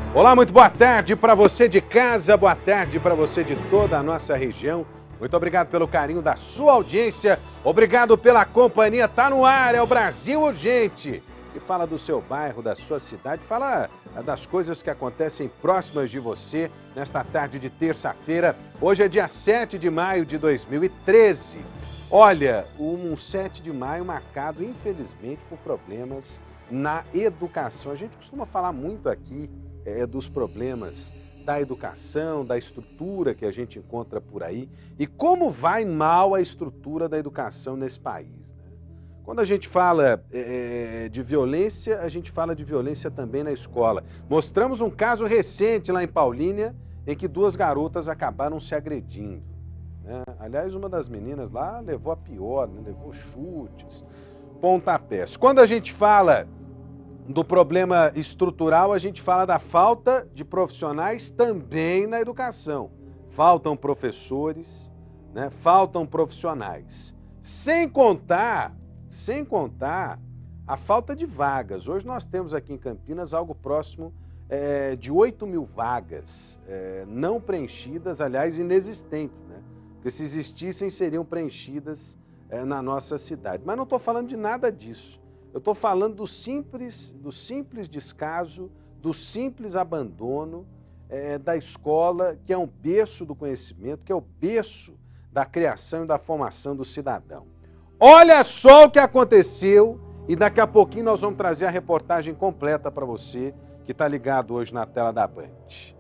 Olá, muito boa tarde para você de casa, boa tarde para você de toda a nossa região. Muito obrigado pelo carinho da sua audiência, obrigado pela companhia. Tá no ar, é o Brasil Urgente. E fala do seu bairro, da sua cidade, fala das coisas que acontecem próximas de você nesta tarde de terça-feira. Hoje é dia 7 de maio de 2013. Olha, um 7 de maio marcado, infelizmente, por problemas na educação. A gente costuma falar muito aqui dos problemas da educação, da estrutura que a gente encontra por aí e como vai mal a estrutura da educação nesse país, né? Quando a gente fala de violência, a gente fala de violência também na escola. Mostramos um caso recente lá em Paulínia em que duas garotas acabaram se agredindo, né? Aliás, uma das meninas lá levou a pior, né? Levou chutes, pontapés. Quando a gente fala do problema estrutural, a gente fala da falta de profissionais também na educação. Faltam professores, né? Faltam profissionais. Sem contar a falta de vagas. Hoje nós temos aqui em Campinas algo próximo de 8 mil vagas não preenchidas, aliás, inexistentes, né? Porque se existissem, seriam preenchidas na nossa cidade. Mas não estou falando de nada disso. Eu estou falando do simples descaso, do simples abandono da escola, que é um berço do conhecimento, que é o berço da criação e da formação do cidadão. Olha só o que aconteceu e daqui a pouquinho nós vamos trazer a reportagem completa para você que está ligado hoje na tela da Band.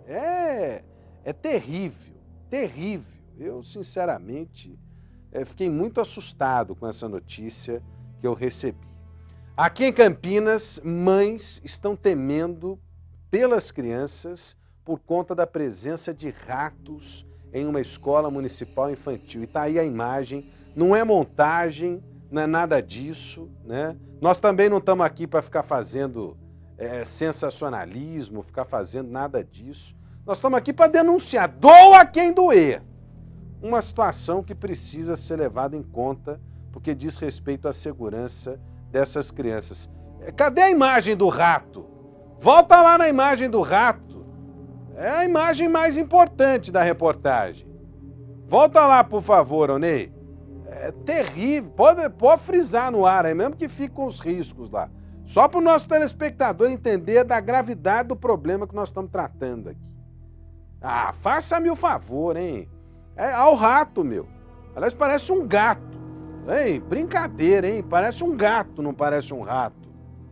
É terrível, terrível. Eu, sinceramente, fiquei muito assustado com essa notícia que eu recebi. Aqui em Campinas, mães estão temendo pelas crianças por conta da presença de ratos em uma escola municipal infantil. E está aí a imagem, não é montagem, não é nada disso, né? Nós também não estamos aqui para ficar fazendo sensacionalismo, ficar fazendo nada disso. Nós estamos aqui para denunciar, doa quem doer, uma situação que precisa ser levada em conta porque diz respeito à segurança dessas crianças. Cadê a imagem do rato? Volta lá na imagem do rato. É a imagem mais importante da reportagem. Volta lá, por favor, Onei. É terrível. Pode frisar no ar aí, mesmo que fique com os riscos lá. Só para o nosso telespectador entender da gravidade do problema que nós estamos tratando aqui. Ah, faça-me o favor, hein? Ao rato, meu. Aliás, parece um gato. Ei, brincadeira, hein? Parece um gato, não parece um rato.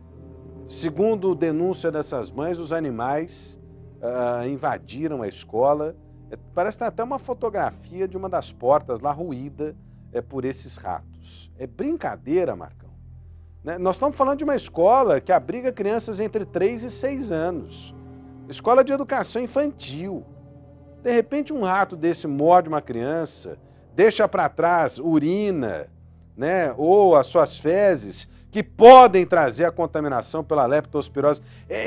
Segundo denúncia dessas mães, os animais invadiram a escola. Parece que tem até uma fotografia de uma das portas lá ruída por esses ratos. É brincadeira, Marcão, né? Nós estamos falando de uma escola que abriga crianças entre 3 e 6 anos. Escola de educação infantil. De repente, um rato desse morde uma criança, deixa para trás urina, né, ou as suas fezes, que podem trazer a contaminação pela leptospirose.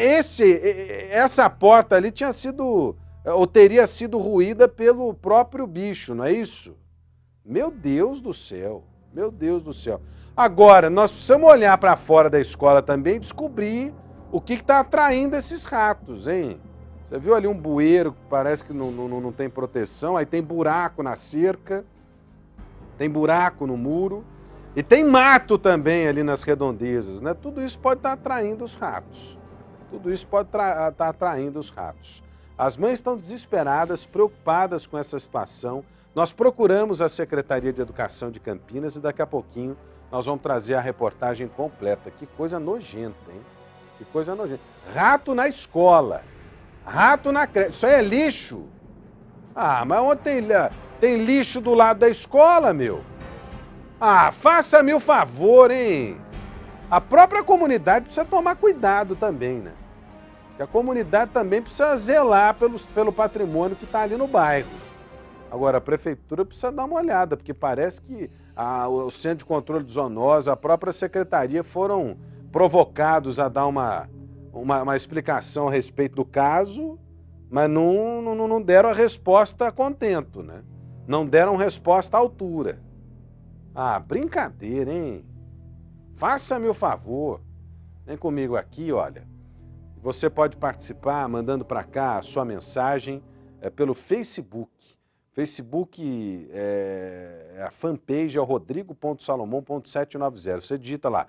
Essa porta ali tinha sido, ou teria sido ruída pelo próprio bicho, não é isso? Meu Deus do céu, meu Deus do céu. Agora, nós precisamos olhar para fora da escola também e descobrir o que está atraindo esses ratos, hein? Você viu ali um bueiro que parece que não tem proteção, aí tem buraco na cerca, tem buraco no muro, e tem mato também ali nas redondezas, né? Tudo isso pode estar atraindo os ratos. Tudo isso pode estar atraindo os ratos. As mães estão desesperadas, preocupadas com essa situação. Nós procuramos a Secretaria de Educação de Campinas e daqui a pouquinho nós vamos trazer a reportagem completa. Que coisa nojenta, hein? Que coisa nojenta. Rato na escola. Rato na creche. Isso aí é lixo? Ah, mas onde tem lixo do lado da escola, meu? Ah, faça-me o favor, hein? A própria comunidade precisa tomar cuidado também, né? Porque a comunidade também precisa zelar pelo patrimônio que está ali no bairro. Agora, a prefeitura precisa dar uma olhada, porque parece que o Centro de Controle de Zoonose, a própria secretaria foram provocados a dar uma explicação a respeito do caso, mas não deram a resposta a contento, né? Não deram resposta à altura. Ah, brincadeira, hein? Faça-me o favor. Vem comigo aqui, olha. Você pode participar mandando para cá a sua mensagem pelo Facebook. Facebook a fanpage é o rodrigo.salomão.790. Você digita lá,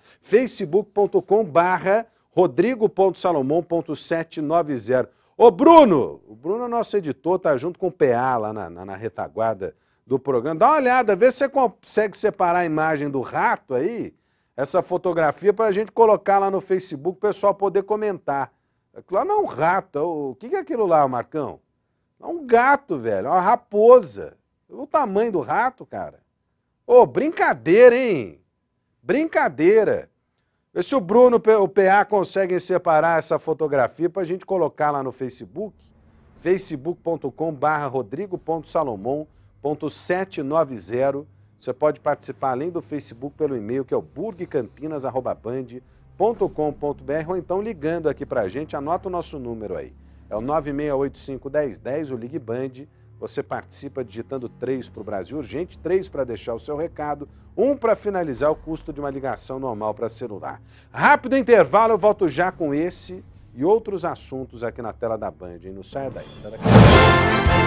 facebook.com/rodrigo.salomão.790. Ô Bruno, o Bruno é nosso editor, tá junto com o PA lá na retaguarda do programa. Dá uma olhada, vê se você consegue separar a imagem do rato aí, essa fotografia, para a gente colocar lá no Facebook, o pessoal poder comentar. Aquilo lá não é um rato, o que é aquilo lá, Marcão? É um gato, velho, é uma raposa. O tamanho do rato, cara. Ô, brincadeira, hein? Brincadeira. Vê se o Bruno e o PA conseguem separar essa fotografia para a gente colocar lá no Facebook, facebook.com/rodrigo.salomão.790. Você pode participar além do Facebook pelo e-mail, que é o burgcampinas@band.com.br, ou então ligando aqui para a gente, anota o nosso número aí. É o 9685-1010, o Ligue Band. Você participa digitando 3 para o Brasil Urgente, 3 para deixar o seu recado, 1 para finalizar o custo de uma ligação normal para celular. Rápido intervalo, eu volto já com esse e outros assuntos aqui na tela da Band, hein? Não saia daí. Sai daqui.